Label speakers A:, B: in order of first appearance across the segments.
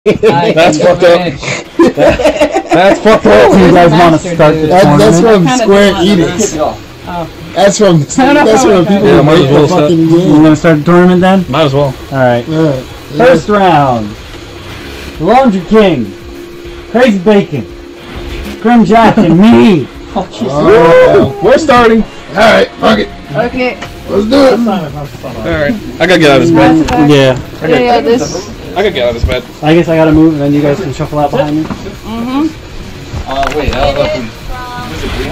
A: That's fucked up. That's fucked up.
B: You guys want to start the tournament?
C: That's from Square Enix. That's from people who make the fucking game.
B: You want to start the tournament then?
A: Might as well.
B: Alright. First round. Laundry King. CrazyBacon. GrimJak and me.
A: We're starting.
C: Alright, fuck it.
D: Okay.
C: Let's do it.
A: Alright. I gotta get out of this bed.
B: Yeah.
A: I gotta get out of this bed.
B: I guess I gotta move and then you guys can shuffle out behind me.
D: Mm-hmm.
E: Wait, I don't know if we... Was it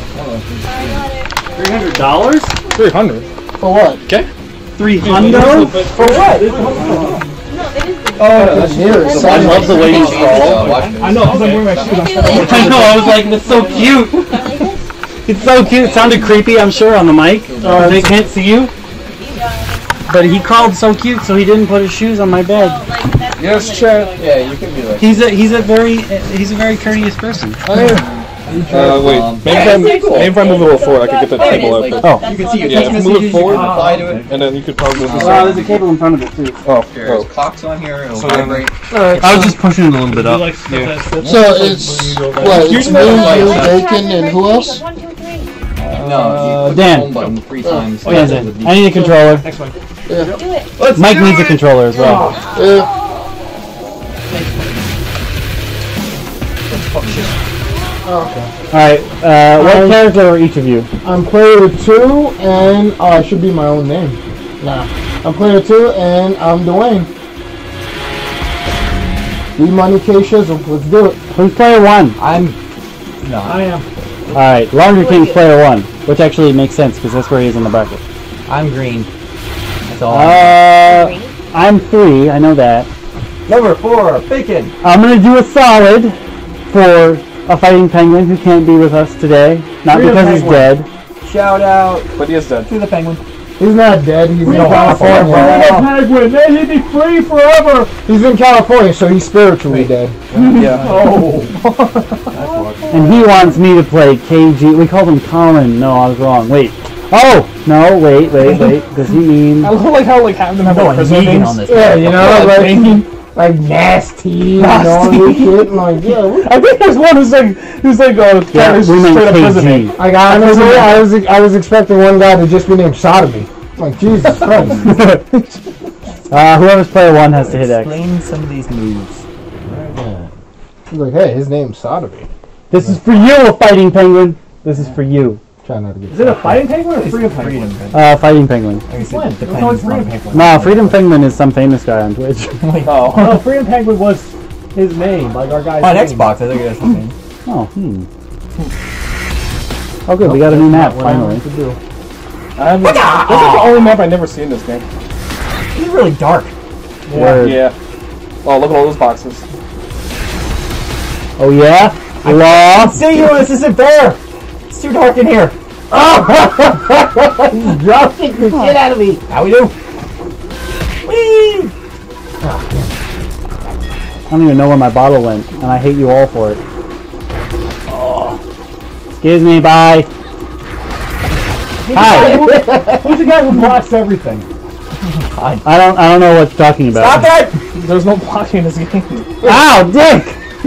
E: 300?
B: $300?
A: 300.
C: For what?
A: Okay.
B: 300?
C: For what? Oh, that's yours.
A: I love the way you crawl.
E: I know,
A: I'm wearing my shoes.
B: I know, I was like, it's so cute. It's so cute. It sounded creepy, I'm sure, on the mic. They can't see you. But he crawled so cute, so he didn't put his shoes on my bed.
A: Yes, Chad.
E: Yeah, you can be like...
B: He's a very courteous person.
A: Wait. Maybe if I move a little forward, I could get the table open.
B: Oh.
E: You can see your
A: Yeah,
E: text
A: if you move
E: messages,
A: it forward,
E: you can reply to it.
A: and then you could probably move this
B: There's a cable in front of it, too.
E: There's clocks on here, it'll
A: So
E: vibrate.
B: I was just pushing it a little bit up.
C: So it's what? It's me, you, Bacon, and who else?
E: No, you
B: Dan.
E: home button 3 times.
B: I need a controller. Mike needs a controller as well. Alright, what character are each of you?
C: I'm player 2, and it should be my own name. Nah, I'm player 2, and I'm Dwayne. D-Money K Shizzle. Let's do it.
B: Who's player 1?
E: I am.
B: Alright, Laundry King's player 1, which actually makes sense because that's where he is in the bracket.
E: I'm green. That's all.
B: I'm 3, I know that.
E: Number 4, Bacon.
B: I'm gonna do a solid for a fighting penguin who can't be with us today. Not because he's dead.
E: Shout out
A: But he is dead.
E: to the penguin.
C: He's not dead. He's in California.
A: Penguin, may he be free forever!
C: He's in California, so he's spiritually dead.
A: Yeah.
B: And he wants me to play KG. We called him Colin. No, I was wrong. Wait. Oh! No, wait. Does he mean...
A: I like how having them have a prison names
E: on this.
C: Yeah, you know, like Nas-Tii and all this shit. And like, yeah.
A: I think there's one who's like
B: Yeah, we meant
A: straight up prison name.
B: KG.
C: Like honestly, I was expecting one guy to just be named Sodomy. Like Jesus Christ.
B: Whoever's player 1 has to hit X.
E: Explain some of these moves.
C: He's like, hey, his name's Sodomy.
B: This is for you, fighting penguin. This is for you.
C: Try not to get.
A: Is it a fighting penguin or freedom penguin?
B: Fighting penguin. No, Freedom Penguin is some famous guy on Twitch.
A: Oh. No, freedom penguin was his name, like our guy's
E: On
A: name.
E: Xbox, I think that's his name.
B: Oh, Oh, good, we got a new map, finally.
A: This is the only map I've never seen in this game.
E: He's really dark.
A: Yeah. Oh, look at all those boxes.
B: Oh, yeah? Lost?
E: See you, this isn't fair! It's too dark in here.
C: Drop kick the shit out of me.
E: How we do?
B: I
E: Whee!
B: don't even know where my bottle went, and I hate you all for it. Excuse me, bye. Hi.
A: Who's the guy who blocks everything?
B: I don't know what you're talking about.
E: Stop that!
A: There's no blocking in this game.
B: Ow, dick!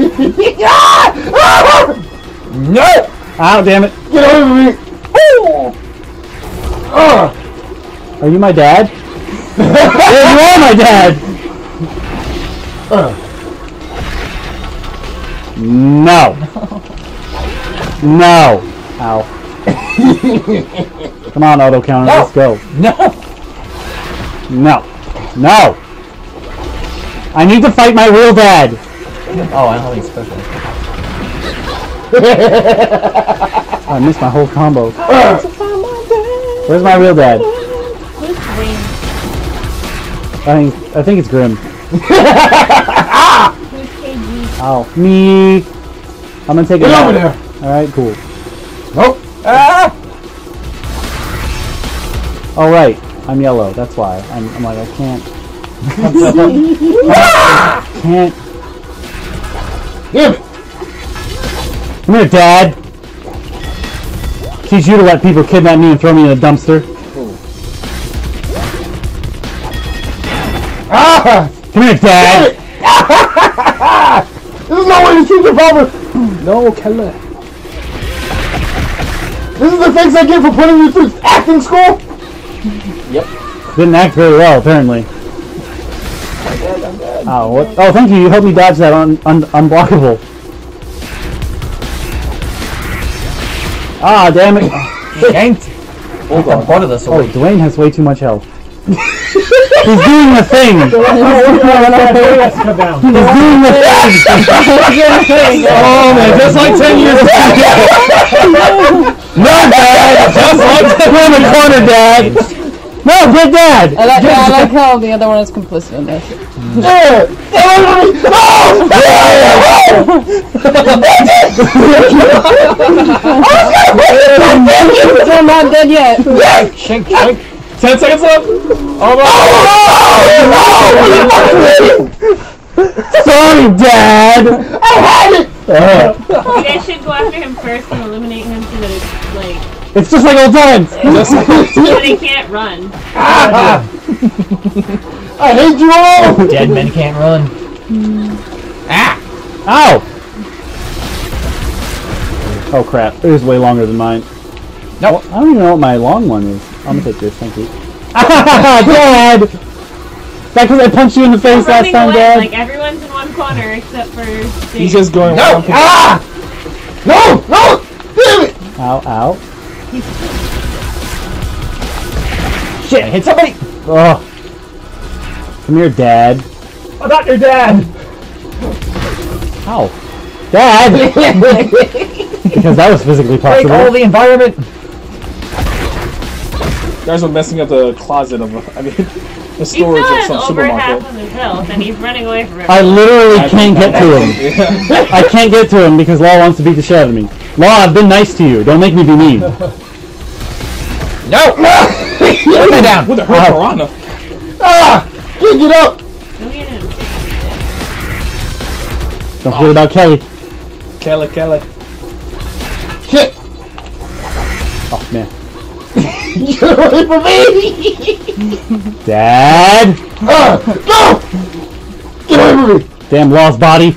E: No!
B: Ow, damn it.
C: Get over me.
B: Are you my dad? Yeah, you are my dad! No. No. Ow. Come on, auto counter, let's go.
E: No!
B: No. No! I need to fight my real dad!
E: Oh, I don't think special.
B: I missed my whole combo. Where's my real dad? I think it's Grim. Oh, me! I'm gonna take it
C: Get
B: out.
C: over there.
B: Alright, cool.
C: Nope.
E: Ah!
B: Oh, right. I'm yellow, that's why. I'm like, I can't. Can't.
C: Damn it.
B: Come here, Dad! Teach you to let people kidnap me and throw me in a dumpster.
C: Ah!
B: Come here, Dad!
C: revolver!
A: No, Kelly.
C: This is the thanks I get for putting you through acting school?
A: Yep.
B: Didn't act very well, apparently.
A: I'm dead.
B: Oh, what? Oh, thank you. You helped me dodge that unblockable. Ah, damn it.
E: Yanked.
A: Hold on.
E: Part of this.
B: Oh, Dwayne has way too much health. He's doing the thing. He's doing the thing. Oh man, just like 10 years ago. No, Dad. Just like 10 in the corner, Dad. No, get Dad.
D: I like how the other one is complicit in this. I'm not dead yet.
E: Shink, shink.
A: 10 seconds left.
B: Sorry, Dad.
C: I had it!
F: You guys should go after him first and eliminate him so that it's like
B: It's just like old times.
F: so they can't run.
C: I hate you all!
E: Dead men can't run. Ah!
B: Ow! Oh crap, it was way longer than mine.
E: Nope.
B: I don't even know what my long one is. I'm gonna take this, thank you. Dad! Is that because I punched you in the face last time, Dad?
F: Like everyone's in one corner except for
A: He's just going
E: No!
A: around.
E: Ah!
C: No! No! Damn it!
B: Ow, ow.
E: Shit, I hit somebody!
B: Oh. Come here, Dad.
E: I'm not your dad!
B: Ow. Dad! Because that was physically
E: Break all
B: possible.
E: the environment!
A: You guys are messing up the closet of, the
F: he
A: storage
F: still
A: of
F: has
A: some
F: over half
A: supermarket.
F: of his health and he's running away from it.
B: I literally can't get to him.
A: Yeah.
B: I can't get to him because Law wants to beat the shit out of me. Law, I've been nice to you. Don't make me be mean.
E: No! Put me down!
A: With a hurt piranha.
C: Ah! Can't get up!
F: Go get him.
B: Don't forget about Kelly.
A: Kelly.
C: Shit!
B: Oh, man.
C: Get away from me!
B: Dad!
C: No! Get away from me!
B: Damn Law's body.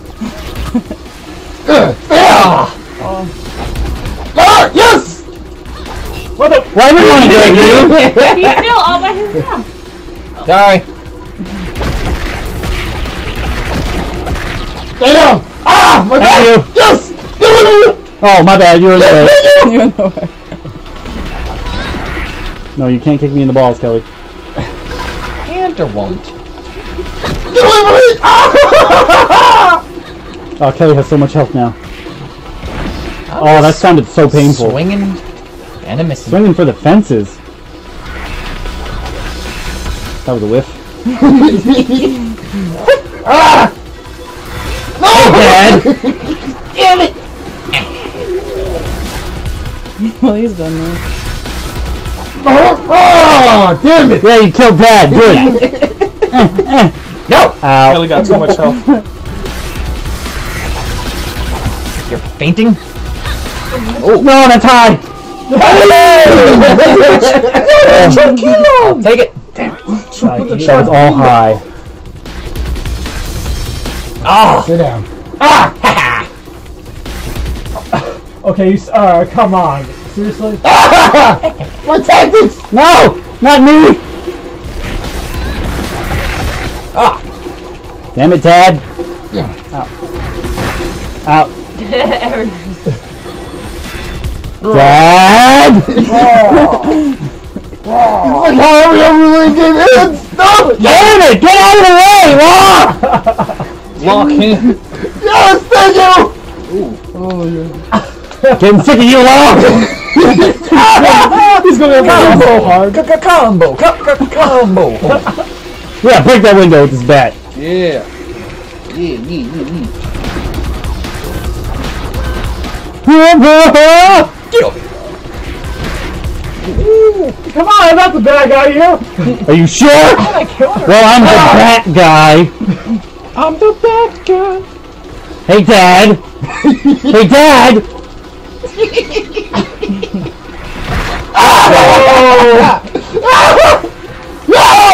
C: Yes!
B: Why do we want to drag you?
F: He's still all by himself.
E: Sorry.
C: Stay down! Ah! My
B: Thank
C: back!
B: you.
C: Yes! Get away from me!
B: Oh, my bad. You were there.
D: You know it.
B: No, you can't kick me in the balls, Kelly.
E: Can't or won't.
C: Get away from me! Ah!
B: Oh, Kelly has so much health now. Oh, that sounded so painful.
E: Swinging and a missing.
B: Swinging for the fences. That was a whiff.
C: Ah! No!
B: Dad!
C: Damn it!
D: Well, he's done now.
C: Oh, damn it!
B: Yeah, you killed Dad. Good.
E: No!
B: Ow.
A: Kelly got too much health.
E: You're fainting?
B: Oh, no, that's high.
E: I'll take it.
B: That was all high.
E: Oh!
C: Sit down.
E: Ah!
G: Okay, come on. Seriously?
C: My tactics!
B: No! Not me!
E: Ah!
B: Damn it, Dad. Ow. Ow. Dad!
C: Like how every game ends! No!
B: Damn it! Get out of the way!
A: Lock him.
C: Yes, thank you!
B: Getting sick of you, Law!
G: He's going to
E: Combo!
G: so hard.
E: Combo! Combo!
B: Yeah, break that window with this bat.
A: Yeah.
E: Get over here.
G: Come on, I'm not the bad guy here.
B: Are you sure? Well, I'm the bat guy.
A: I'm the bad guy.
B: Hey, Dad! Hey, Dad!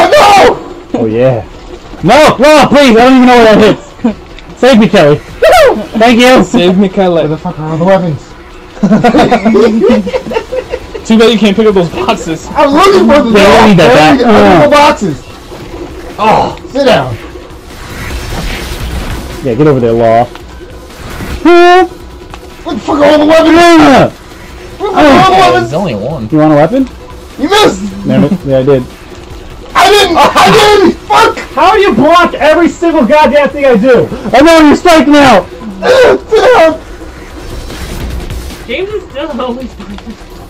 B: Oh, yeah. No! No, please! I don't even know where that hits. Save me, Kelly. Thank you.
A: Save me,
C: Where
A: Kylie.
C: the fuck are all the weapons?
A: Too bad you can't pick up those boxes.
C: I'm looking for the
B: don't need that.
C: boxes. Oh, sit down.
B: Yeah, get over there, Law.
C: What the fuck are all the weapons? Where the fuck are all the weapons?
E: There's only one.
B: You want a weapon?
C: You missed.
B: Damn it. Yeah, I did.
C: I didn't. Fuck.
G: How do you block every single goddamn thing I do?
B: I know you're striking out.
C: Sit down.
F: James is still always fine.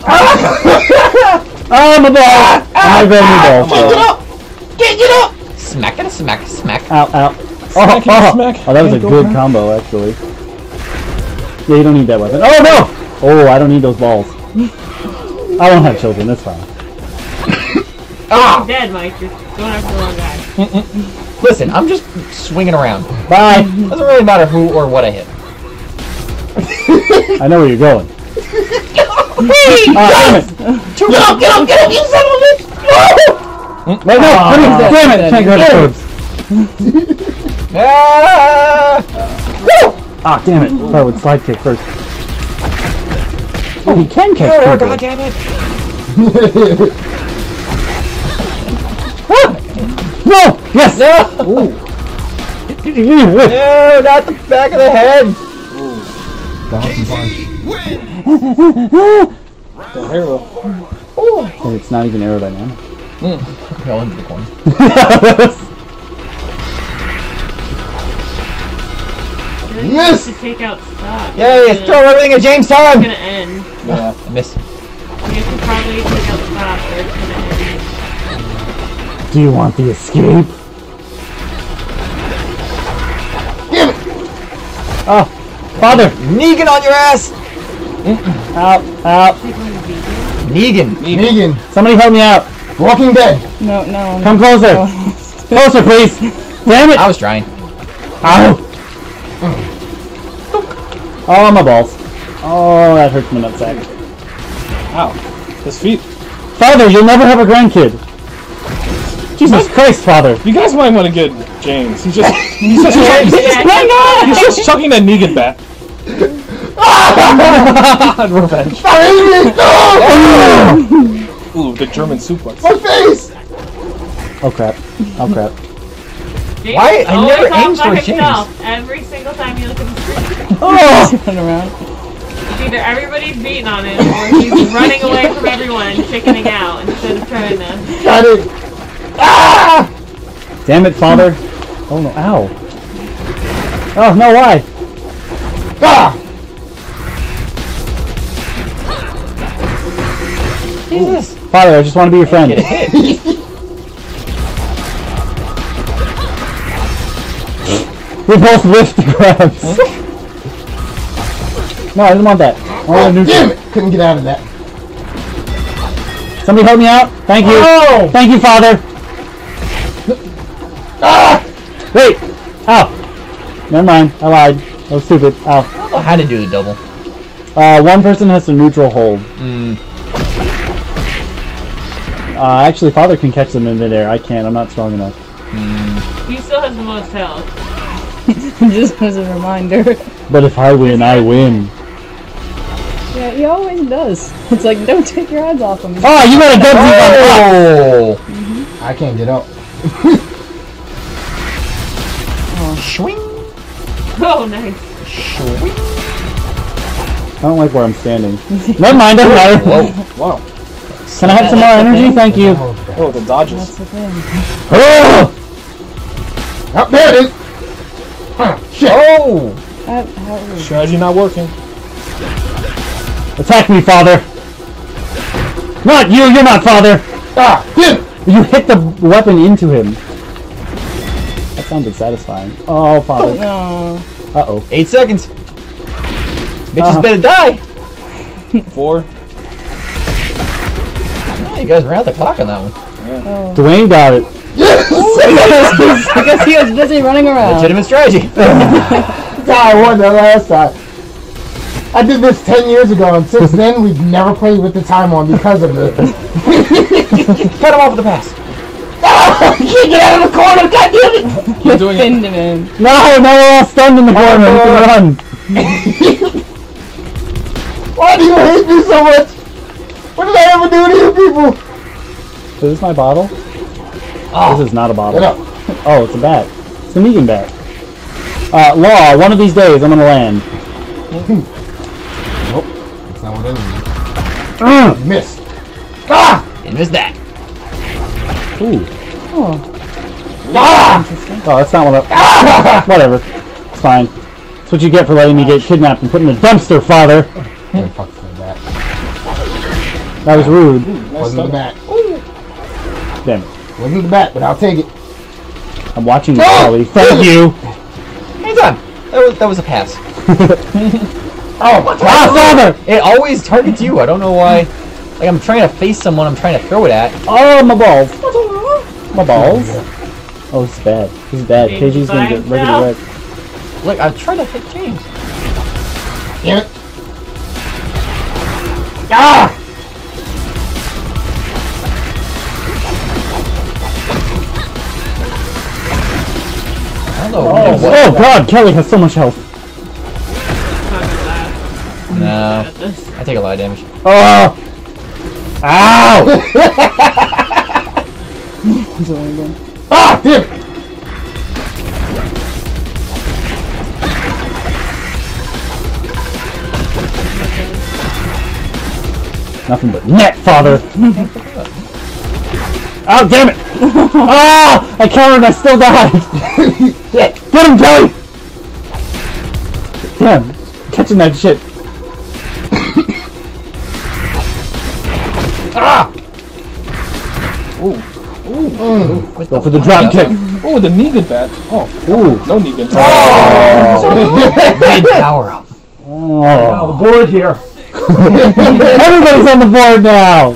B: I'm a ball. I'm a ball.
C: Can't get up. Can't get up.
E: Smack it, smack, smack.
B: Ow, ow.
A: Smack, smack.
B: Oh, that was a good combo, actually. Yeah, you don't need that weapon. Oh, no! Oh, I don't need those balls. I don't have children, that's fine.
F: I'm dead, Mike. You're going after the wrong guy.
E: Listen, I'm just swinging around.
B: Bye!
E: Doesn't really matter who or what I hit.
B: I know where you're going. Damn it!
C: Get up, you son of a bitch!
B: Wait, no! Damn it! Can't grab the boobs. Ah, damn it! I would slide kick first. Oh, he can catch people.
E: God damn it!
B: No! Yes!
E: No!
B: Ooh.
E: No, not the back of the head!
A: The hero.
B: And it's not even aerodynamic.
E: Fell into the corner.
C: Miss.
F: To take out stock.
E: Yay, throw everything at James'
F: It's
E: time!
F: gonna end.
A: Yeah.
E: I missed.
F: You should probably take out stock or it's gonna end.
B: Do you want the escape?
C: Damn it.
B: Oh, Father!
E: Negan on your ass!
B: Out, out.
E: Negan.
C: Negan.
B: Somebody help me out.
C: Walking Dead.
D: No, no.
B: Come closer. Closer, please. Damn it.
E: I was trying.
B: Ow. Oh, my balls. Oh, that hurts my nutsack.
A: Ow. His feet.
B: Father, you'll never have a grandkid. Jesus Christ, Father.
A: You guys might want to get James. He's just chucking that Negan bat. Revenge. Ooh, the German suplex.
C: My face.
B: Oh crap. Oh crap.
F: James
E: Why? I
F: always
E: never
F: off
E: aimed
F: by
E: for
F: himself every single time you look at the screen.
B: Oh!
D: Run around.
F: It's either everybody's beating on him or he's running away from everyone and chickening out instead of trying to.
C: Got it. Ah!
B: Damn it, Father. Oh no. Ow. Oh no, why?
C: Ah!
E: Jesus.
B: Father, I just want to be your friend.
E: Get hit.
B: We both lift the grabs. No, I didn't want that. I want a neutral.
C: Damn it. Couldn't get out of that.
B: Somebody help me out. Thank you.
C: Oh!
B: Thank you, Father.
C: Ah!
B: Wait. Ow. Never mind. I lied. I was stupid. Ow.
E: I don't know how to do the double.
B: One person has to neutral hold. Actually, Father can catch them in midair. I can't. I'm not strong enough.
F: He still has the most health.
D: Just as a reminder.
B: But if I win, I win.
D: Yeah, he always does. It's like, don't take your eyes off him.
B: Oh, you got a dead
E: Oh!
C: I can't get up.
E: Swing.
F: Oh, nice.
E: Swing.
B: I don't like where I'm standing. Never mind, doesn't matter.
E: Whoa.
A: Wow.
B: Can I have some more energy? Thank you.
A: Oh, the dodges.
D: That's the thing.
B: Oh!
C: Oh, there it is. Ah, shit.
E: Oh!
D: How
A: Strategy not working.
B: Attack me, Father. Not you. You're not Father.
C: Ah, damn it.
B: You hit the weapon into him. That sounded satisfying. Oh, Father.
D: no.
B: Uh-oh.
E: 8 seconds. Bitches better die.
A: 4.
E: Oh, you guys ran out the clock on that one.
B: Dwayne got it.
C: Yes.
D: Because he was busy running around.
E: Legitimate strategy.
C: I won the last time. I did this 10 years ago, and since then we've never played with the time on because of this.
E: Cut him off with the pass.
C: I can't get out of the corner, god damn it!
A: You're doing
D: Pinned him in.
B: No, we're all stunned in the corner. We can run.
C: Why do you hate me so much? What did I ever do to you people?
B: Is this my bottle?
C: Oh.
B: This is not a bottle.
C: No.
B: Oh, it's a bat. It's a Negan bat. Law, one of these days I'm gonna land.
C: Nope. That's not what it is. Missed. Ah!
E: And missed that.
B: Ooh.
D: Oh.
C: Ah!
B: Oh, that's not what I... Whatever. It's fine. That's what you get for letting me get kidnapped and put in a dumpster, father.
C: Yeah, fuck that.
B: That was rude.
C: Wasn't the bat.
B: Damn it.
C: Wasn't the bat, but I'll take it.
B: I'm watching you, Charlie. Thank you.
E: Hang on. That was a pass.
C: Oh my
B: Ah, father!
E: It always targets you. I don't know why. Like I'm trying to face someone I'm trying to throw it at.
B: Oh, my balls. My balls? Oh, this is bad. This is bad. KG's gonna get regular red.
E: Look, I'm trying to hit James.
C: Damn it. Ah!
E: I don't know.
B: Oh god, Kelly has so much health.
E: No. I take a lot of damage.
B: Oh! Ow!
C: Ah! Damn it!
B: Nothing but net, father! Oh, damn it! Ah! I countered, I still died! Get him, Kelly! Damn, catching that shit.
E: Ah!
A: Ooh.
B: Go for the drop kick.
A: Oh, the Negan bat. Oh,
B: Ooh.
A: no Negan.
E: Big power up.
B: Oh.
G: The board here.
B: Everybody's on the board now!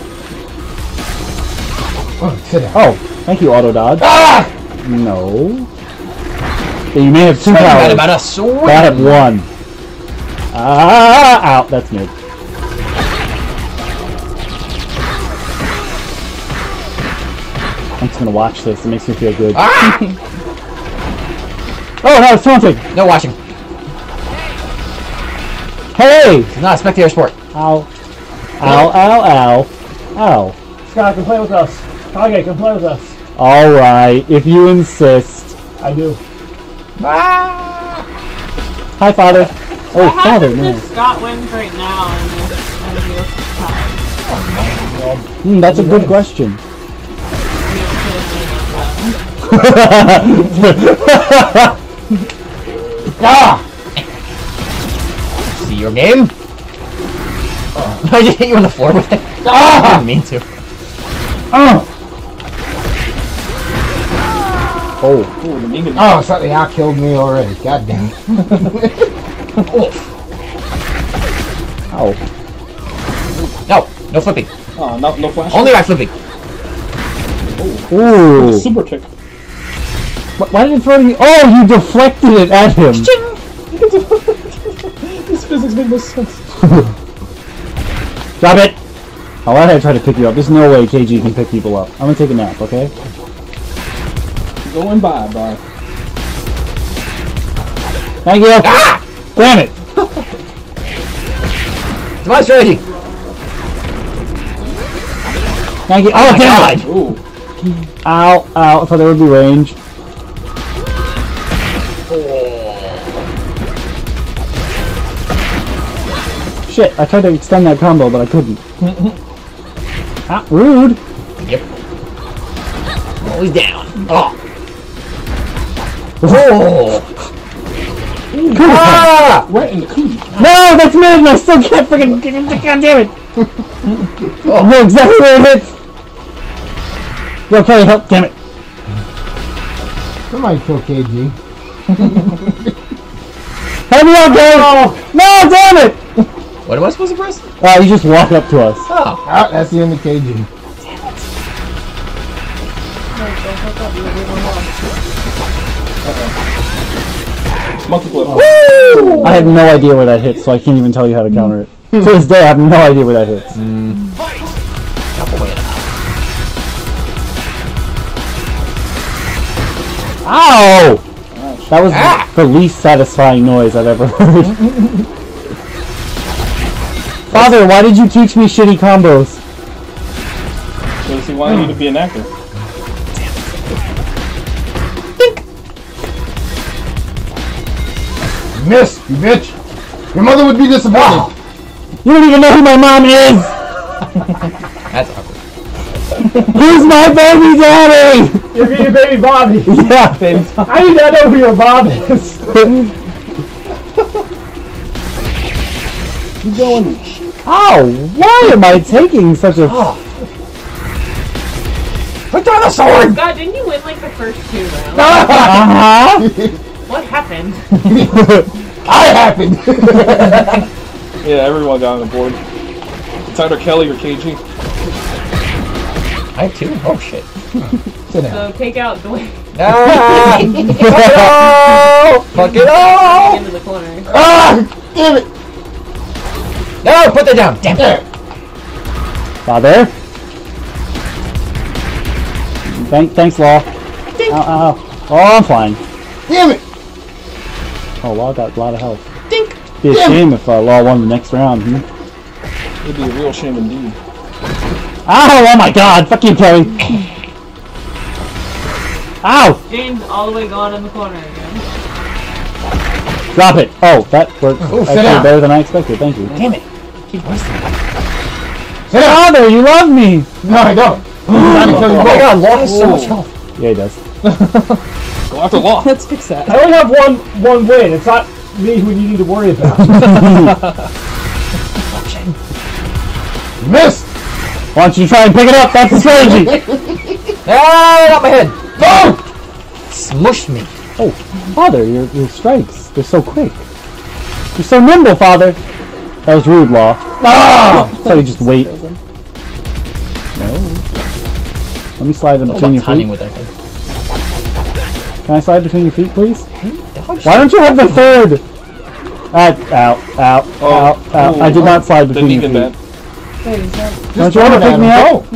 C: Oh, sit down.
B: Oh, thank you, auto dodge.
C: Ah!
B: No. Yeah, you may have two
E: Right
B: powers.
E: about a swing.
B: I have one. Ah, out. That's mid. I'm just gonna watch this. It makes me feel good.
E: Ah!
B: Oh, no, it's taunting.
E: No watching.
B: Hey!
E: It's not a spectator sport.
B: Ow. Ow, ow, ow. Ow.
G: Scott, come play with us. Kage, come play with us.
B: Alright, if you insist.
G: I do.
E: Ah!
B: Hi, father. Oh,
F: I
B: father,
F: have
B: no.
F: if Scott wins right now and this
B: That's a good question.
C: Ah!
E: See your game? I just hit you on the floor with it.
C: Ah!
E: I didn't mean to.
C: Oh!
A: Oh, the Negan.
C: Oh, something out killed me already. God damn it.
B: Ow.
E: No flipping.
A: Oh, no flash.
E: Only by flipping.
B: Ooh.
A: Super kick.
B: Why did it throw you? Oh, you deflected it at him.
A: This physics make no sense.
B: Drop it. Oh, why did I try to pick you up? There's no way KG can pick people up. I'm gonna take a nap, okay?
A: Going bye.
B: Thank you.
E: Ah!
B: Damn it.
E: It's my strategy.
B: Thank you. Oh, damn it.
A: Ooh.
B: Ow, ow. I thought there would be range. Shit, I tried to extend that combo, but I couldn't. Ah, rude.
E: Yep. Always down. Oh. Oh. Ah!
A: Right in the cootie.
B: No, that's mid, and I still can't freaking get it. God damn it. I know exactly where it hits. Yo, Kelly, help. Damn it.
C: Somebody kill KG.
B: Help me out, Kelly. No, damn it.
E: What am I supposed to press?
B: You just walk up to us.
E: Oh.
C: Ah, that's the end of KG.
A: Multiple.
E: Woo!
B: I have no idea where that hits, so I can't even tell you how to counter it. To this day, I have no idea where that hits. Ow! That was the least satisfying noise I've ever heard. Father, why did you teach me shitty combos?
A: Because he wanted you to be an actor.
C: Miss, you bitch. Your mother would be disappointed.
B: You don't even know who my mom is!
E: That's awkward.
B: Who's my baby daddy?
G: You're your baby Bobby.
B: Yeah, baby.
G: I do not know who your Bob is.
A: Keep going.
B: Ow! Why am I taking such a...
E: Put down the sword!
F: God, didn't you win like the first 2 rounds?
B: Uh-huh!
F: What happened?
C: I happened.
A: Yeah, everyone got on the board. It's either Kelly or KG.
E: I have 2? Oh shit.
C: Sit down.
F: So take out Dwayne
E: Ah! Fuck it all!
F: into the corner.
C: Ah! Damn it.
E: No! Put that down! Damn it!
B: Father? Thanks, Law. Ow, ow. Oh, I'm fine.
C: Damn it.
B: Oh, Law got a lot of health.
C: Dink.
B: Be a shame if Law won the next round.
A: It'd be a real shame indeed.
B: Ow! Oh my god! Fuck you, Kelly! Ow!
F: James all the way gone in the corner again.
B: Drop it! Oh, that worked
C: sit
B: actually
C: down.
B: better than I expected. Thank you.
E: Damn it! Keep wasting it.
C: Sit down.
B: Father, you love me!
C: No, I don't.
E: Oh my god, Law has so much health.
B: Yeah, he does.
A: Go after Law.
D: Let's fix that.
G: I only have one win. It's not me who you need to worry about.
C: Missed.
B: Why don't you try and pick it up? That's the strategy!
E: Ah, not my head!
C: Boom.
E: Smushed me.
B: Oh, Father, your strikes. They're so quick. You're so nimble, Father. That was rude, Law.
C: Ah.
B: So you just wait. No. Let me slide in between your
E: Timing
B: feet.
E: with that thing.
B: Can I slide between your feet, please? Why don't you have the third? Ow, ow, ow, ow. I did not slide
A: The
B: between your
A: vegan
B: feet.
A: man.
D: Wait, is that...
B: Don't you want to pick me up?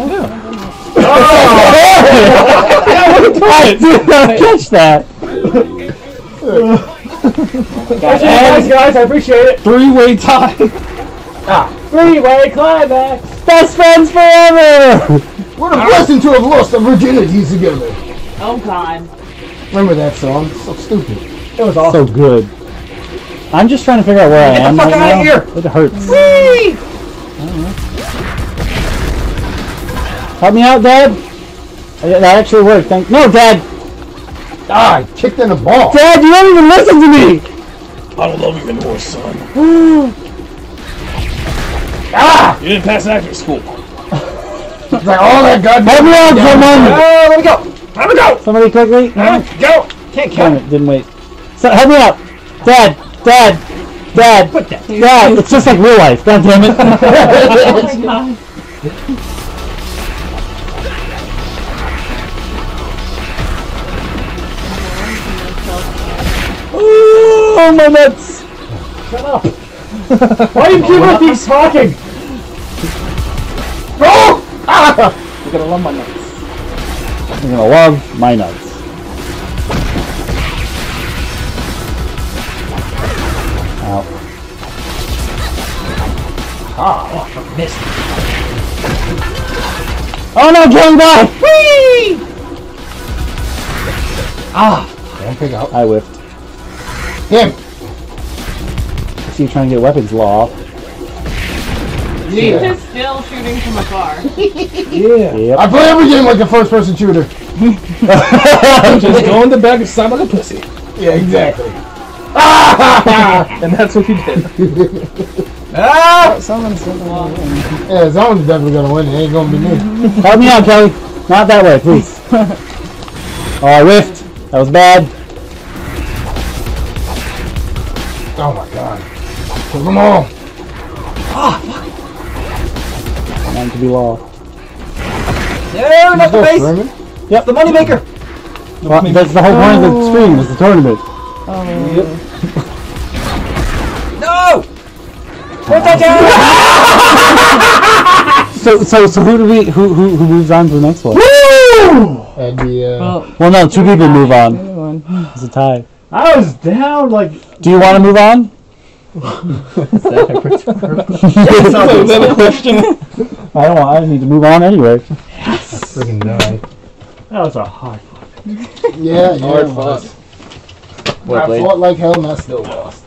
B: I did not catch that.
G: Thanks, guys. I appreciate it.
A: 3-way tie.
G: 3-way climax.
B: Best friends forever.
C: What a blessing to have lost our virginities together.
F: Oh God.
C: Remember that song? So stupid.
G: It was awesome.
B: So good. I'm just trying to figure out where I am
E: fuck
B: right
E: outta
B: now.
E: here.
B: It hurts.
E: Whee!
B: Help me out, Dad. That actually worked. No, Dad.
C: Ah, I kicked in the ball.
B: Dad, you don't even listen to me.
A: I don't love you anymore, son.
C: Ah!
A: You didn't pass acting school.
C: It's like all that goddamn.
B: Help me out, someone.
E: Let me go! Let me go!
B: Somebody quickly.
E: Go! Can't
B: Damn
E: count
B: it, didn't wait. So, help me out. Dad.
E: Put that.
B: Dad, it's just like real life. God damn it.
F: Oh my God.
B: Oh, my nuts.
G: Shut up. Why do you keep talking?
C: Oh! Ah!
A: You're gonna love my nuts.
B: You're gonna love my nuts. Ow.
E: Oh, missed.
B: Oh no, killing back! Whee!
E: Ah!
C: Don't pick out.
B: I whiffed.
C: Him.
B: I see you trying to get weapons, Law.
F: James is still shooting from afar.
B: Yep.
C: I play every game like a first-person shooter.
A: Just go in the back and sound like a pussy.
C: Yeah, exactly.
A: And that's what you did.
E: Ah!
D: Someone's gonna win.
C: Yeah, someone's definitely gonna win. It ain't gonna be me.
B: Help me out, Kelly. Not that way, please. Oh, I whiffed. That was bad.
C: Oh my god. Kill them all.
B: Meant to be Law.
E: No, not the base!
C: Sherman?
B: Yep.
E: The moneymaker!
B: Well, that's the whole point of the stream, was the tournament.
E: No! Put that down!
B: So who do we who moves on to the next one?
C: Woo! That'd be,
B: Well, no, 2 people move on. It's a tie.
G: I was down like.
B: Do you want to move on?
E: Is that
A: a question?
B: I don't want. I need to move on anyway.
C: freaking die.
G: That was a hard fight.
C: Yeah,
A: Hard fought.
C: I fought like hell and I still lost.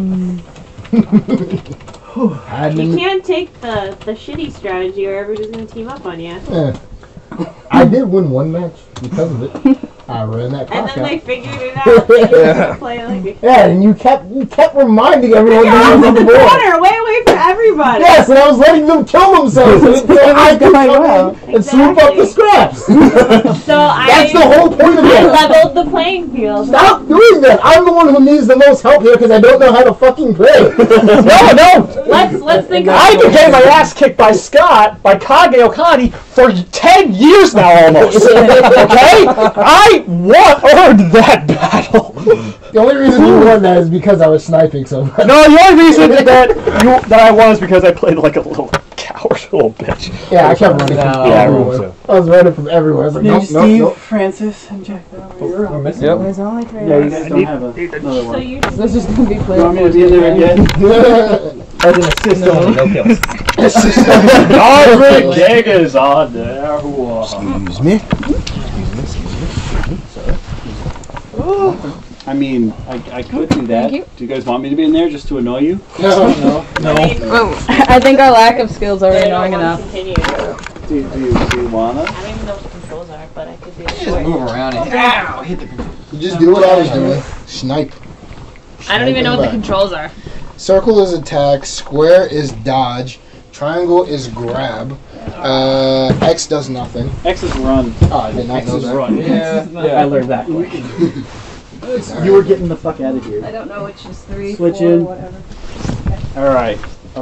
F: You can't take the shitty strategy or everybody's gonna team up on you.
C: Yeah. I did win one match because of it. I ran that clock
F: And then they
C: out.
F: figured it out. They just play like
C: Yeah, and you kept reminding everyone
F: You're
C: that
F: on
C: was on
F: the
C: the board.
F: corner, way away from everybody.
C: Yes, and I was letting them kill themselves so I could come in and swoop up the scraps.
F: So
C: That's the whole point of
F: I
C: it.
F: leveled the playing field.
C: Stop doing that. I'm the one who needs the most help here because I don't know how to fucking play.
G: No.
F: Let's think of
G: I've been getting my ass kicked by Kage Okani for 10 years now almost. Okay? I earned that battle.
C: The only reason you won that is because I was sniping so much.
G: No, the only reason that I won is because I played like a little coward, little bitch.
C: Yeah, I kept running from
G: Yeah,
C: everywhere. I was running from everywhere. I was like, nope, nope.
B: Francis, and Jack.
E: We're missing
A: Yep.
E: one.
D: There's only 3
B: Yeah,
D: of
B: you
D: us.
B: guys don't have another
F: So
B: one.
F: you
D: This is gonna be played.
B: You want me to be in there again?
E: As an assist only, no kills.
G: Godric Dega's on there.
C: Excuse me.
B: I mean, I could do that.
D: Thank you.
B: Do you guys want me to be in there just to annoy you?
C: No.
D: I think our lack of skills are annoying enough.
F: continue.
B: Do you wanna?
F: I don't even know what the controls are, but I could do
E: Just
F: it.
E: move around and ow, hit the control.
C: You just do what I was doing. Snipe.
F: I don't even know what the controls are.
C: Circle is attack. Square is dodge. Triangle is grab. X does nothing.
B: X is run.
C: Oh, I did not know that.
B: Run.
E: Yeah.
B: I learned that quick. You were getting the fuck out of here.
D: I don't know which is 3,
B: Switch
D: 4,
B: in.
D: whatever.
B: Alright.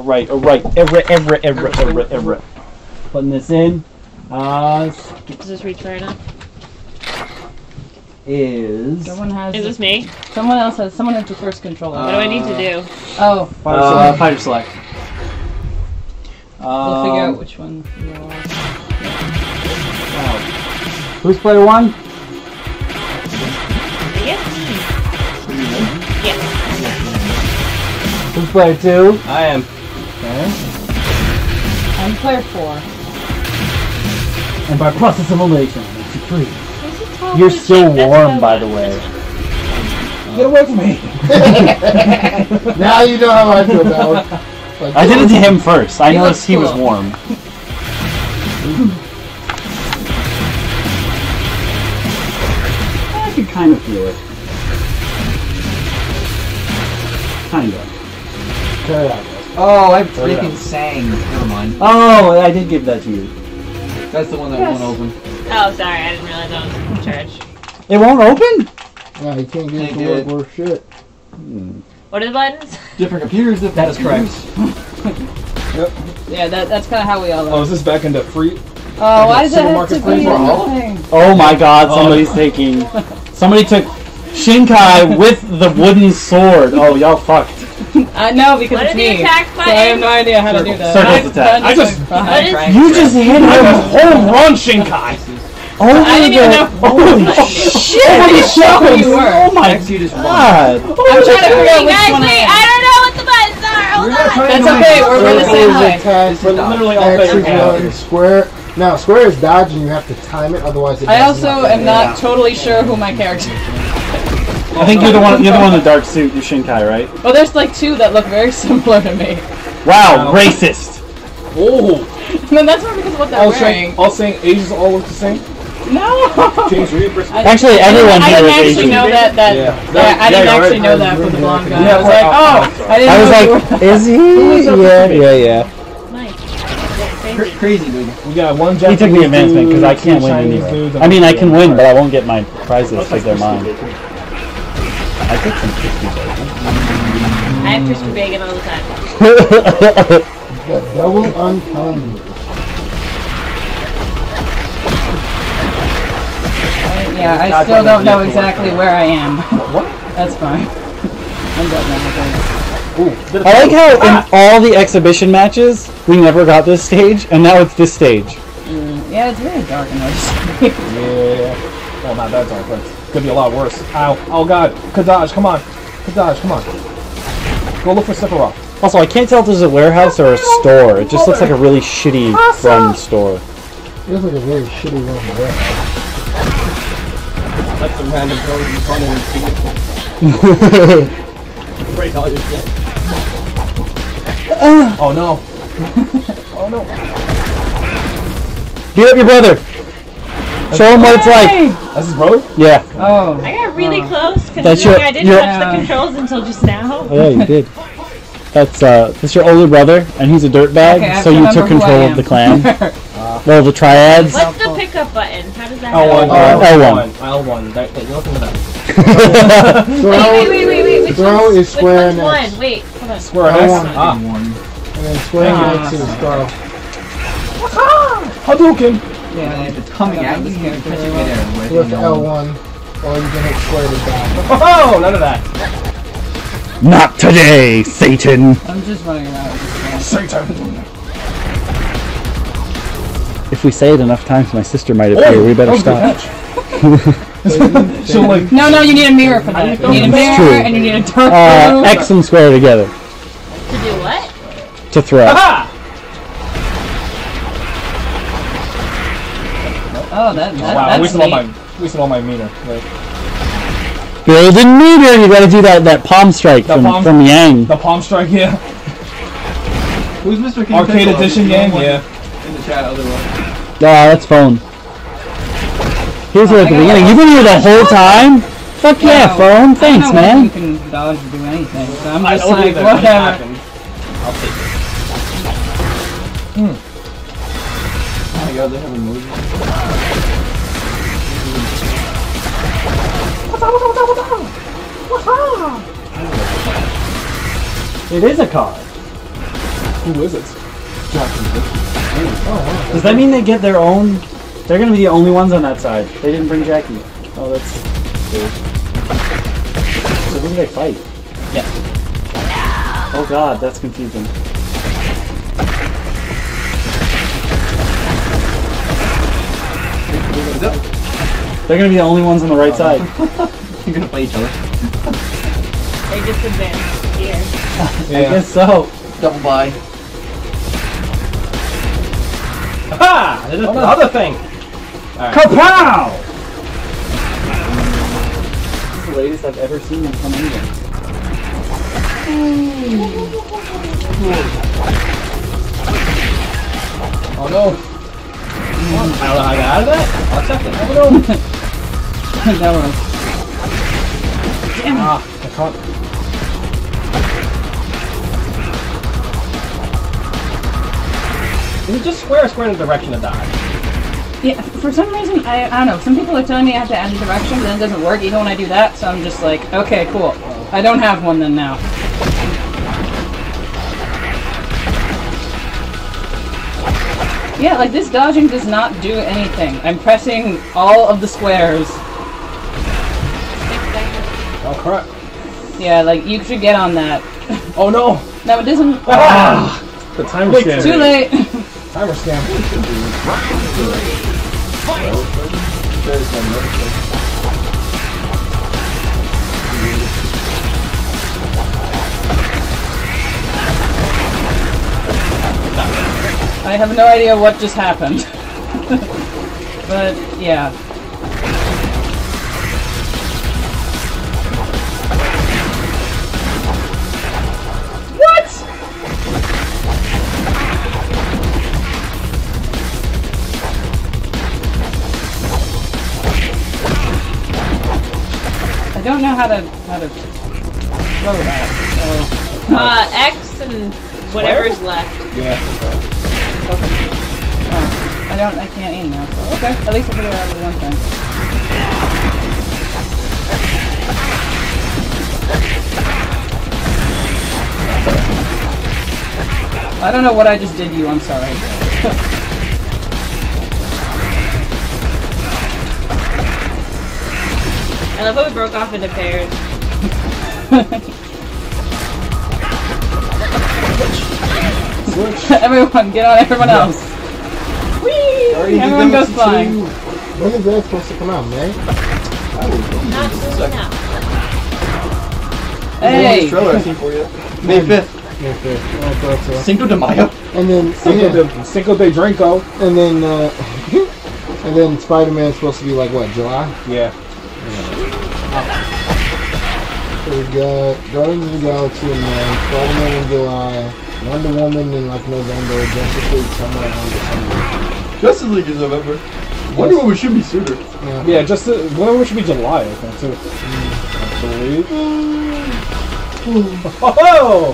B: Everett. Putting this in.
F: Does this reach far enough?
D: Someone has.
F: Is this me?
D: Someone else has. Someone has the first controller.
F: What do I need to do?
D: Oh,
B: Fighter select.
D: we'll figure out which one you are.
B: Who's player 1?
F: Yes. Yes.
B: Who's player 2?
E: I am.
D: I'm player 4.
B: And by process of elimination, makes you free. You're still warm, by the way. Get away from me!
C: Now you know how I feel about it. Like,
B: I did it to him first. I noticed he was
D: cool.
B: warm. I could kind of feel it. Kind of.
E: Oh, I freaking sang. Never mind.
B: Oh, I did give that to you.
E: That's the one that won't open.
F: Oh, sorry, I didn't realize I was in charge.
B: It won't open?
C: No, you can't get it
E: Can't
C: to
E: get
C: work or shit.
F: What are the buttons?
E: Different computers.
B: That is correct.
D: Yeah, that's kind of how we all
A: Oh,
D: are.
A: is this back into free?
D: Oh, why does it have to
A: Supermarket
D: be
A: for all?
D: a thing?
B: Oh my god, somebody's taking... Somebody took Shinkai with the wooden sword. Oh, y'all fucked.
D: I know because
F: What
D: it's
F: are the
D: me.
F: attack
D: So I have no
F: buttons?
D: idea how to do that.
B: Circle's attack.
G: I just-
F: What is
B: You just hit him
G: Home run, Shinkai.
B: over
D: I didn't even know.
B: Holy shit!
D: I didn't know who you were.
B: Oh my
E: X, you just won.
B: god!
D: I'm trying to figure out
F: Hey
D: which
F: guys,
D: one
F: wait,
D: I
F: I don't know what the buttons are. Hold on.
D: That's okay, we're the same height.
C: Attack.
G: But literally all
C: X is
G: players
C: run. Square. No, square is dodge and you have to time it, otherwise it
D: I
C: does
D: also
C: nothing.
D: am not totally sure who my character is.
B: I think you're the one. You're the one in the dark suit. You're Shinkai, right?
D: Well, there's like 2 that look very similar to me.
B: Wow, racist.
A: Oh!
D: And then that's not because of what they're wearing.
A: All saying ages all look the same?
D: No!
A: Change reimbursement.
B: Actually, everyone
D: I
B: here
D: didn't
B: is
D: actually
B: Asian.
D: know that.
A: Yeah.
D: I didn't
A: Yeah,
D: actually
A: right.
D: know that from the blonde guy.
B: Yeah,
D: I was like, oh! I didn't
B: I
D: know
B: was
D: you
B: like,
D: were-
B: is he? Yeah.
F: Nice.
E: Crazy dude.
A: We got one
B: He
A: Japanese
B: took the advancement because I
A: dude,
B: can't
A: two
B: win
A: Chinese
B: anyway.
A: dudes,
B: I mean, I
A: and
B: can win, but I won't get my prizes because they're mine.
A: I
B: I get some crispy bacon.
F: I have crispy bacon all the time.
C: Got double uncommon.
D: Yeah, I still don't know exactly where I am. What? That's fine. I'm done now.
B: I like how in all the exhibition matches we never got this stage, and now it's this stage.
D: Yeah, it's really dark in this.
G: Yeah. Well, not that dark, but it's gonna be a lot worse. Ow. Oh god. Kadaj, come on. Kadaj, come on. Go look for Sephiroth.
B: Also, I can't tell if this is a warehouse or a store. It just looks like a really shitty run store.
C: It looks like a very shitty room there.
A: That's some random code you find in the break all your shit.
G: Oh no. Oh no.
B: Beat up your brother. Show him what it's like.
G: That's his brother?
B: Yeah.
D: Oh.
F: I got really close
B: That's
F: because
B: your-
F: I didn't
B: your-
F: touch the controls until just now.
B: Oh, yeah, you did. That's your older brother, and he's a dirtbag,
D: Okay, I
B: so you
D: remember
B: took
D: who I
B: control
D: am.
B: of the clan. Well, the triads.
F: What's the pickup button? How does that
G: L1.
F: happen?
B: L1.
G: L1. You're looking at that.
F: Wait. Which
C: Throw
F: one's,
C: is
F: which
C: square
F: one's
C: next.
F: one? Wait, hold on.
G: Square X.
C: L1.
G: Ah.
C: And then square next is throw.
G: Hadouken.
D: Yeah,
H: If it's coming at you, you can push it there.
C: Lift L1, or you can hit square to die.
G: Oh, none of that.
B: Not today, Satan.
D: I'm just running around.
G: Satan.
B: If we say it enough times, my sister might appear. We better stop.
G: So like,
D: No, you need a mirror for that. You need a mirror
B: true.
D: and you need a dark room.
B: X and square together
F: To do what?
B: to throw.
G: aha!
D: Oh,
G: Wow,
D: that's
G: wasted all my meter. Like,
B: Building meter. You gotta do that palm strike from Yang.
G: the palm strike, yeah.
H: Who's Mr. King
G: Arcade
H: Pickle?
G: edition game, yeah.
H: In the chat, other one.
B: That's phone. Here's her at the beginning. You've been here the whole time? Fuck yeah, phone. Thanks,
D: I
B: man.
D: You can dodge or do anything. So I'm
G: I
D: just
G: don't
D: like,
G: think that
D: whatever.
G: happened. I'll take it.
H: Oh my god, they have a movie.
B: It is a car.
G: Who is it?
B: Does that mean they get their own? They're gonna be the only ones on that side. They didn't bring Jackie. Oh, that's weird. So who do they fight?
G: Yeah.
B: Oh god, that's confusing. They're gonna be the only ones on the right side.
H: You're gonna play each other.
F: They just advanced here.
B: I guess so.
H: Double buy.
G: Ha! There's another thing.
B: Kapow! This is the latest I've ever seen them come in here.
G: Oh no. I don't know how I got out of that. I'll check it. Oh no.
D: That was.
G: Damn it. I can't. Is it just square in the direction of dodge?
D: Yeah, for some reason, I don't know. Some people are telling me I have to add a direction, but then it doesn't work even when I do that. So I'm just like, okay, cool. I don't have one then now. Yeah, like this dodging does not do anything. I'm pressing all of the squares.
G: Oh crap.
D: Yeah, like you should get on that.
G: Oh no.
D: No, it doesn't.
G: Ah! The timer scam.
D: Too late.
G: Timer scam.
D: I have no idea what just happened. But yeah. What? I don't know how to throw that. So.
F: X and whatever's left.
G: Yeah.
D: I can't aim now. So okay, at least I figured out the one thing. I don't know what I just did to you, I'm sorry.
F: I love how we broke off into pairs.
D: Everyone, get on everyone else. Whee! Everyone goes flying.
C: When is that supposed to come out, May?
F: Not soon enough.
D: Hey!
H: Trailer I seen for you. May 5th.
C: May 5th. Oh, thought so.
H: Cinco de Mayo.
C: And then
A: Cinco de Drinko.
C: and then Spider-Man's supposed to be like what, July?
A: Yeah.
C: So we got Guardians of the Galaxy in May, Spider-Man in July, Wonder Woman in like November, Justice League somewhere around December.
H: Justice League is November. Wonder Woman should be sooner.
A: Yeah, just Wonder should be July, I think too. I believe. Oh!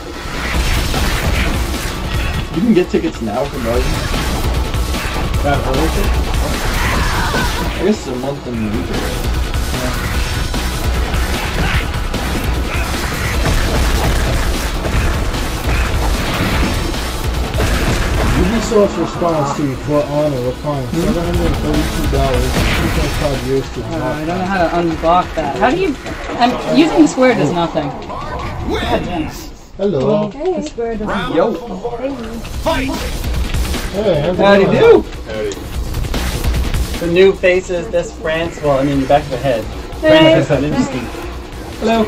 H: You can get tickets now for Guardians.
A: That hurts it?
H: I guess it's a month and a week ago.
C: Ubisoft's response to For Honor replying $732, 2.5 years to
D: I don't know how to unblock that. How do you... using the square does nothing.
C: Hello.
D: Hey. The square doesn't...
H: Yo.
C: Hey, how's it
H: Howdy
C: going?
H: do.
B: The new faces, this France. Well, I mean, the back of the head. France is that interesting.
H: Hello.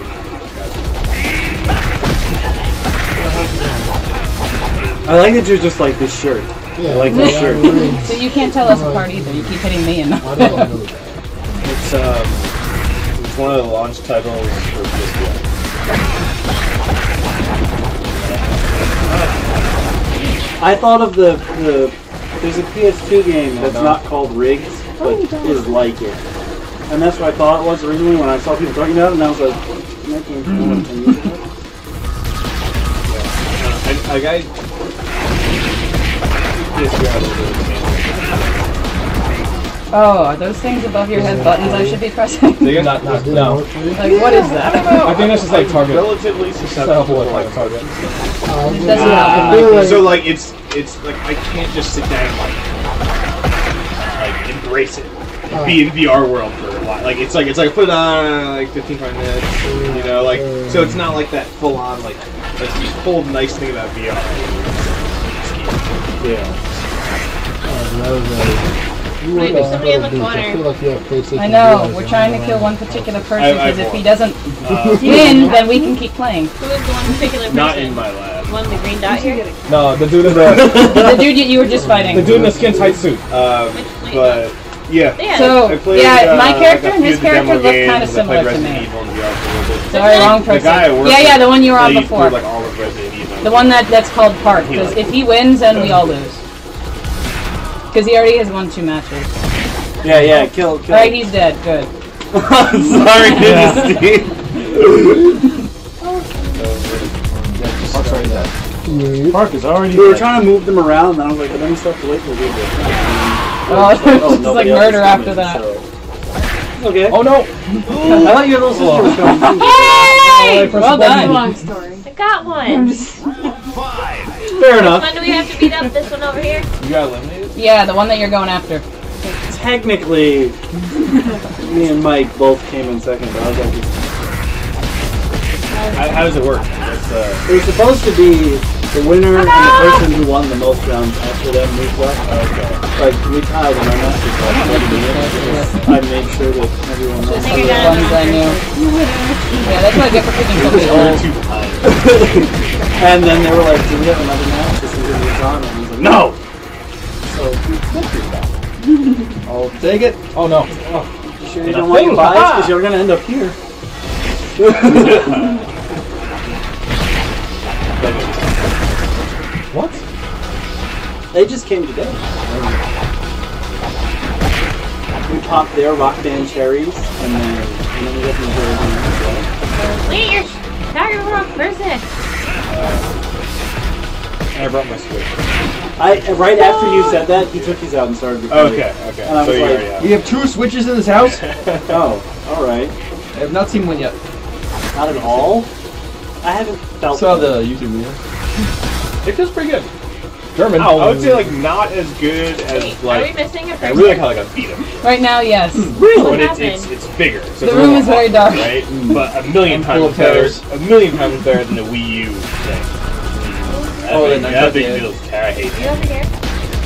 B: I like that you're just like this shirt.
C: Yeah,
B: I like this shirt.
D: So you can't tell us apart either. You keep hitting me and not
C: Why do I know that?
A: It's one of the launch titles for PS1.
B: I thought of there's a PS2 game that's not called Rigs, but is like it. And that's what I thought it was originally when I saw people talking about it, and I was like, that game's from what, 10 years ago?
D: Oh, are those things above your head buttons I should be pressing?
A: No.
D: Like, what is that?
A: I think that's just like Target.
I: Relatively susceptible to like
A: Target.
D: It doesn't happen.
I: so like it's like I can't just sit down and like embrace it. Be in VR world for a while. Like it's like put it on like 15 minutes, you know, like so it's not like that full on like the whole nice thing about VR.
C: Yeah.
F: Maybe somebody in the corner.
C: I feel like you have PlayStation.
D: I know, we're trying to kill one particular person because if he doesn't win, then we can keep playing.
F: Who is the one particular person?
I: Not in my lab.
F: One with the green dot here?
A: No, the dude in
D: The dude you were just fighting.
A: the dude in the skin tight suit.
I: But yeah.
D: So,
I: I played,
D: my character
I: like,
D: and his
I: a few of the
D: character
I: demo
D: look kind of
I: games, I
D: similar
I: played
D: to
I: Resident
D: me.
I: Evil in VR for a little bit.
D: Sorry, wrong person.
I: The guy I work
D: Yeah, the one you were on
I: with,
D: before.
I: like all of Resident Evil.
D: The one that's called Park. Because if he wins, then we all lose. Because he already has won 2 matches.
B: Yeah, kill.
D: Alright, he's dead. Good.
B: Sorry, Steve.
A: Park is already.
B: We were trying to move them around, and I was like, but then we start to wait for a little bit.
D: Oh, it's just like murder after that.
B: Okay.
A: Oh no!
B: I thought your little sister was coming.
D: Yay! Well done.
F: Long story. I got one.
B: Fair enough.
F: Which one do we have to beat up? This one over here?
A: You got eliminated?
D: Yeah, the one that you're going after.
B: Technically, me and Mike both came in second, but I was like,
I: How does it work?
B: it was supposed to be the winner and the person who won the most rounds after them moved up.
I: Okay.
B: Like, we tied and I'm not just like, I made sure that everyone knows.
D: Some of the ones I knew. Yeah, that's what I get for picking somebody old.
B: And then they were like, do we have another match? This is going to be on. And he's like, no! So,
H: I'll take it.
A: Oh no.
B: you sure you don't want to buy it? Because you're going to end up here.
A: What?
B: They just came today. We popped their Rock Band cherries, and then we got the version as well.
F: Wait, you're talking the wrong person.
I: And I brought my Switch.
B: Right after you said that, he took his out and started recording.
I: Okay.
B: And I
I: So
B: was
I: you
B: like,
I: already have.
H: We have 2 Switches in this house.
B: oh, alright.
H: I have not seen one yet.
B: Not at all? I haven't felt
H: Saw
B: it.
H: the YouTube video.
I: It feels pretty good.
A: German.
I: I would say like not as good as
F: Wait, are we
I: like.
F: missing a
I: I
F: person?
I: really like how like a beat 'em.
D: Right now, yes.
I: But it's bigger. So
D: The
I: it's
D: room
I: more
D: is very dark.
I: right? But a million
H: Full
I: times
H: of
I: better.
H: pillars.
I: A million times better than the Wii U thing.
H: Oh,
I: that
H: the
I: big
H: yeah.
I: deal. I hate
F: You
I: it.
F: over here?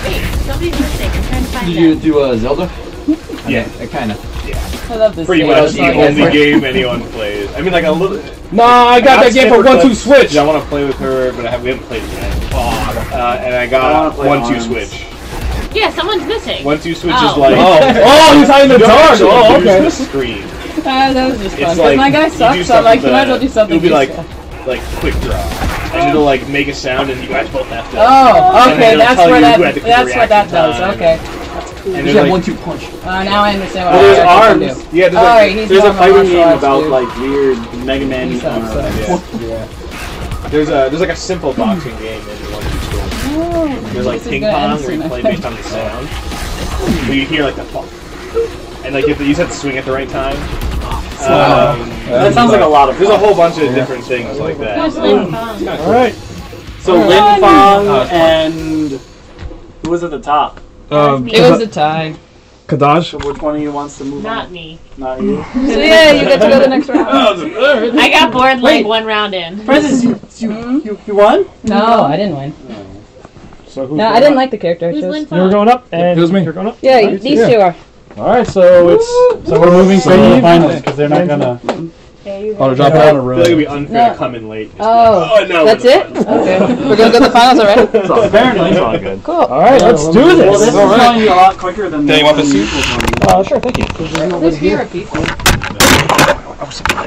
F: Wait, somebody's missing. I'm trying to find
H: Did
F: them.
H: you do Zelda?
I: Yeah.
H: I kind of.
D: I love this
I: Pretty
D: game.
I: much
D: It's
I: the
D: like-
I: only game anyone plays. I mean, like a little.
G: Nah, I got that game for 1-2 Switch.
I: I want to play with her, but we haven't played it yet. And I
B: I
I: got
B: wanna play
I: 1-2
B: Arms.
I: Switch.
F: Yeah, someone's missing.
I: 1-2 Switch
F: Oh.
I: is like.
G: Oh, he's hiding in the
I: You don't
G: dark.
I: actually
G: Oh,
I: use
G: okay.
I: the screen.
D: That was just fun.
I: It's
D: 'Cause
I: like
D: my guy
I: you do
D: sucks, so I'm
I: stuff
D: like,
I: with
D: you might as well do something
I: It'll be like
D: useful.
I: quick draw, and it'll like make a sound, and you guys both have to.
D: Oh,
I: and
D: okay,
I: it'll
D: that's
I: tell
D: where
I: you
D: that
I: who had the
D: that's what that
I: reaction
D: does.
I: time.
D: Okay.
I: And
H: You
I: there's
H: have
I: like,
H: 1-2 punch.
D: Now I understand what
B: Well, there's
D: I can
B: Arms.
D: do.
I: yeah, there's
D: Alright,
I: like,
D: he's
B: There's a
D: normal
B: fighting
D: martial
B: game
D: arts,
B: about
D: dude.
B: like weird Mega Man.
D: He sucks, so.
I: there's like a simple boxing game in 1-2 Switch.
D: Oh,
I: There's like
D: this is
I: ping
D: gonna end
I: pong where you
D: soon, I
I: play
D: think.
I: based on the sound. So you hear like the pop, and like you just have to swing at the right time.
B: That sounds like a lot of
I: There's a
B: fun.
I: whole bunch of different things like that.
F: That's Lin Fong.
G: All right.
B: So Lin Fong and who was at the top?
D: It was a tie.
G: Kadaj.
B: So which one of you wants to move
F: Not
B: on?
F: me.
B: Not you.
D: So yeah, you get to go the next round.
F: I got bored like one round in.
B: Francis, you won?
D: No, I didn't win.
G: So who's
D: No, I
G: going
D: didn't
G: up?
D: like the character I
F: Who's
D: chose.
F: Lin
G: You were
F: Fong?
G: going up, and
H: It was me.
G: you're going up.
D: Yeah, these two are.
G: All right, so it's so we're moving to the finals because they're not gonna.
H: Oh, drop
I: I
H: out
I: feel
H: of
I: like it'd be
H: room.
I: unfair
D: No.
I: to come in late.
D: Oh,
I: no,
D: that's it? Okay. We're gonna go to the finals already?
G: So apparently,
B: It's all good.
D: Cool.
G: all right, let's do
B: Well,
G: this.
B: this is going a lot quicker than
H: Yeah, you want this?
B: usual.
G: Sure, thank you.
D: There's fewer people.